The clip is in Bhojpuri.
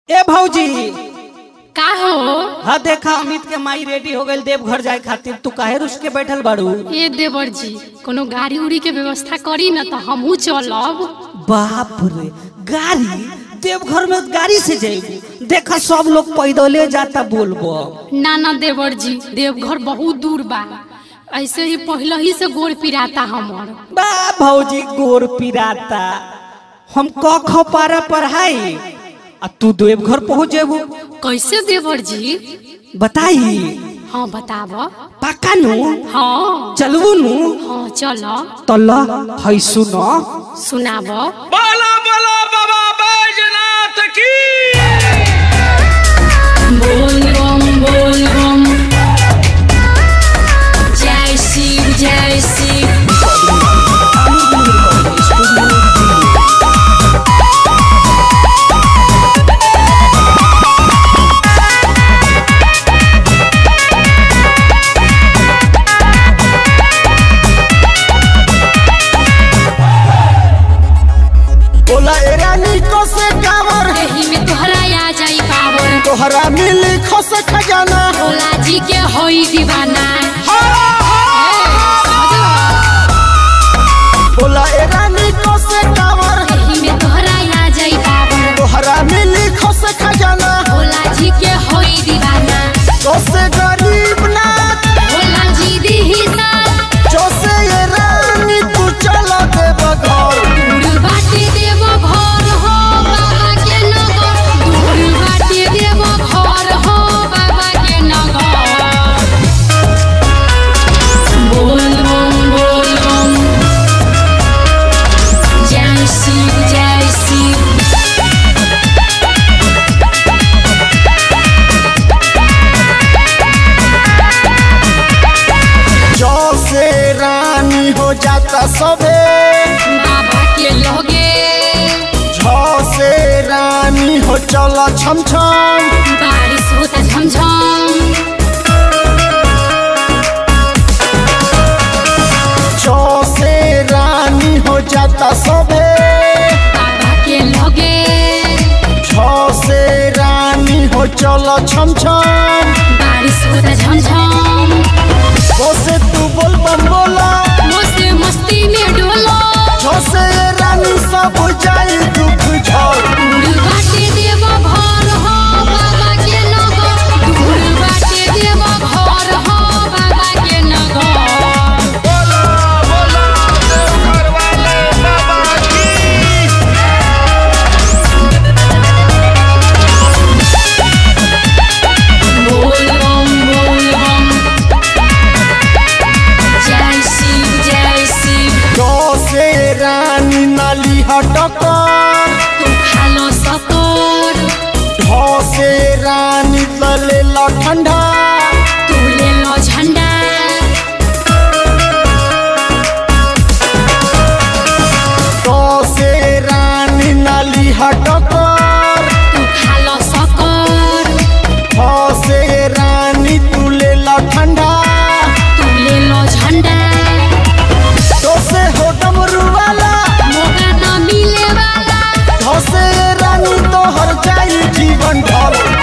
ए भौजी का हो? हाँ देखा अमित के माई रेडी हो गई देवघर जाए खातिर। तू काहे रुस के बैठल बाड़ू? ए देवर जी कोनो गाड़ी उड़ी के व्यवस्था करी न तो हमहू चलब। बाप रे, गाड़ी? देवघर में गाड़ी से जाएगी? देखा सब लोग पैदले जाता बोलबो। ना ना देवर जी, देवघर बहुत दूर बा, ऐसे ही पहले ही से गोड़ पिराता हमर। बा भौजी गोर पिराता, हम क ख पारा पढ़ाई आ तू देवघर पहुँच जेबू। कैसे देवर जी? बताई। हाँ बताब। पक्का नु? हाँ चलबू नु? हाँ चलो। तल्ला है सुनो। सुनाब। बोला बोला बाबा बैजनाथ की। बोल बम जय शिव जय शिव। तोहरा मिली खस खजाना, भोला जी के होई दीवाना। बोला ए रानी को से कावर, एही में तोहरा आ जाई पावर। तोहरा मिली खस खजाना, भोला जी के होई दीवाना। तो से गरीब ना भोला जी दी हिसाब, जो से ये रानी तू चला दे बघर। दूर बाटे देव घर हो बाबा के नगर, दूर बाटे देव घर हो बाबा के नगर। बोल बम जय शिव जय शिव। जो से रानी हो जाता सबे बाबा के लोगे, झो से रानी हो चला छम छम। बारिश होता झमझम, जो से रानी हो जाता सबे, बाबा के लोगे, झो से रानी हो चला छम छम। बारिश होता झमझम। वो से तू बोल बम बोला, मस्ती मस्ती में डोलो, जो से रानी सब जाई दुख झड़। दूर बाटे देव घर हो बाबा के नगर, दूर बाटे देव घर हो बाबा के नगर। बोला बोला देवघर वाले बाबा की। बोल बम जय शिव जय शिव। जो से रानी नाली हटकर, तू खालो सकोर, ढो से रानी तले ला ठंडा। तू ले लो झंडा, तो से रानी नाली हटकर, तू खालो सकोर, ढो से रानी तू ले ला ठंडा। तू ले लो झंडा। तो से हो डमरू वाला, मौका न मिले वाला, ढो से रानी तो हर जाई जीवन ढल।